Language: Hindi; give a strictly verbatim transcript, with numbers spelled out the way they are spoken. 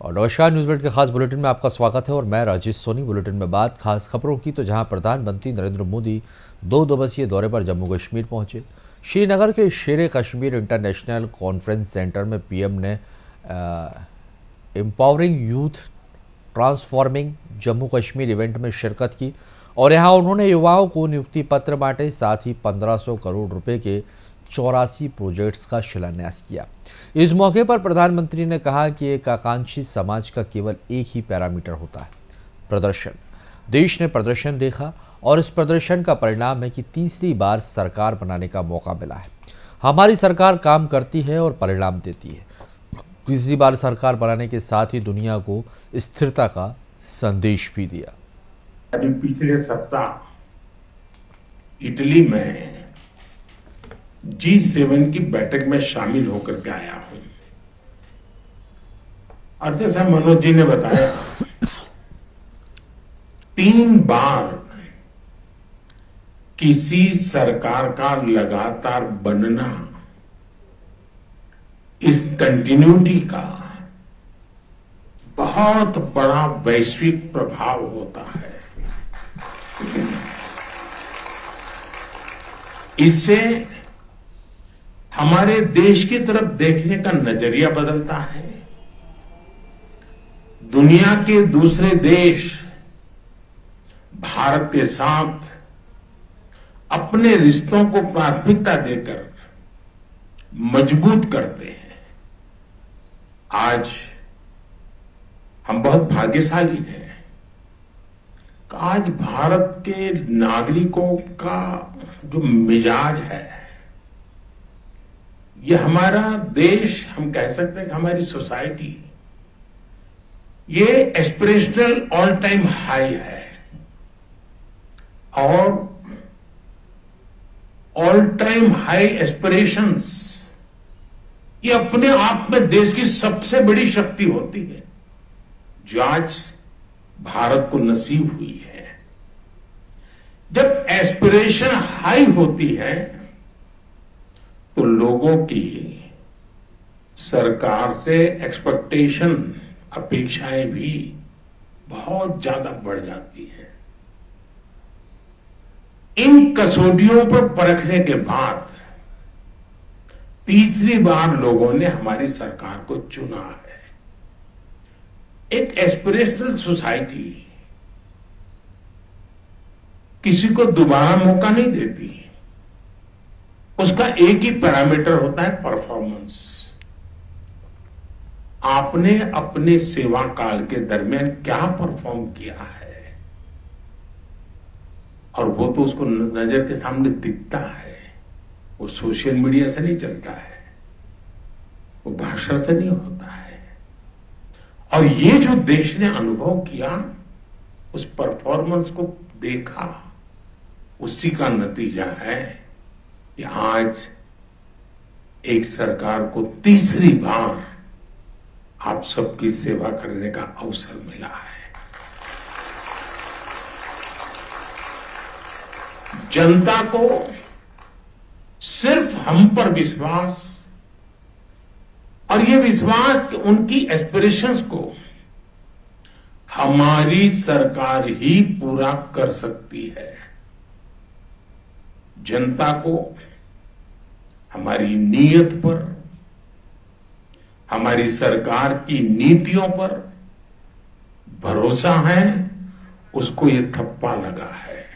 और नमस्कार, न्यूज़ मिनट के खास बुलेटिन में आपका स्वागत है और मैं राजेश सोनी। बुलेटिन में बात खास खबरों की, तो जहां प्रधानमंत्री नरेंद्र मोदी दो दिवसीय दौरे पर जम्मू कश्मीर पहुंचे। श्रीनगर के Sher Kashmir international conference centre में पीएम ने empowering youth transforming Jammu Kashmir event में शिरकत की और यहाँ उन्होंने युवाओं को नियुक्ति पत्र बांटे, साथ ही पंद्रह सौ करोड़ रुपए के चौरासी प्रोजेक्ट्स का शिलान्यास किया। इस मौके पर प्रधानमंत्री ने कहा कि एक आकांक्षी समाज का केवल एक ही पैरामीटर होता है, प्रदर्शन। देश ने प्रदर्शन देखा और इस प्रदर्शन का परिणाम है कि तीसरी बार सरकार बनाने का मौका मिला है। हमारी सरकार काम करती है और परिणाम देती है। तीसरी बार सरकार बनाने के साथ ही दुनिया को स्थिरता का संदेश भी दिया। अभी पिछले सप्ताह इटली में जी सेवन की बैठक में शामिल होकर के आया हूं और जैसा मनोज जी ने बताया, तीन बार किसी सरकार का लगातार बनना इस कंटिन्यूटी का बहुत बड़ा वैश्विक प्रभाव होता है। इससे हमारे देश की तरफ देखने का नजरिया बदलता है। दुनिया के दूसरे देश भारत के साथ अपने रिश्तों को प्राथमिकता देकर मजबूत करते हैं। आज हम बहुत भाग्यशाली हैं। आज भारत के नागरिकों का जो मिजाज है, ये हमारा देश, हम कह सकते हैं कि हमारी सोसाइटी, ये एस्पिरेशनल ऑल टाइम हाई है और ऑल टाइम हाई एस्पिरेशंस ये अपने आप में देश की सबसे बड़ी शक्ति होती है, जो आज भारत को नसीब हुई है। जब एस्पिरेशन हाई होती है तो लोगों की सरकार से एक्सपेक्टेशन, अपेक्षाएं भी बहुत ज्यादा बढ़ जाती है। इन कसौटियों पर परखने के बाद तीसरी बार लोगों ने हमारी सरकार को चुना है। एक एस्पिरेशनल सोसाइटी किसी को दोबारा मौका नहीं देती। उसका एक ही पैरामीटर होता है, परफॉर्मेंस। आपने अपने सेवा काल के दरमियान क्या परफॉर्म किया है, और वो तो उसको नजर के सामने दिखता है। वो सोशल मीडिया से नहीं चलता है, वो भाषण से नहीं होता है। और ये जो देश ने अनुभव किया, उस परफॉर्मेंस को देखा, उसी का नतीजा है कि आज एक सरकार को तीसरी बार आप सबकी सेवा करने का अवसर मिला है। जनता को सिर्फ हम पर विश्वास, और ये विश्वास कि उनकी एस्पिरेशंस को हमारी सरकार ही पूरा कर सकती है। जनता को हमारी नीयत पर, हमारी सरकार की नीतियों पर भरोसा है, उसको ये थप्पा लगा है।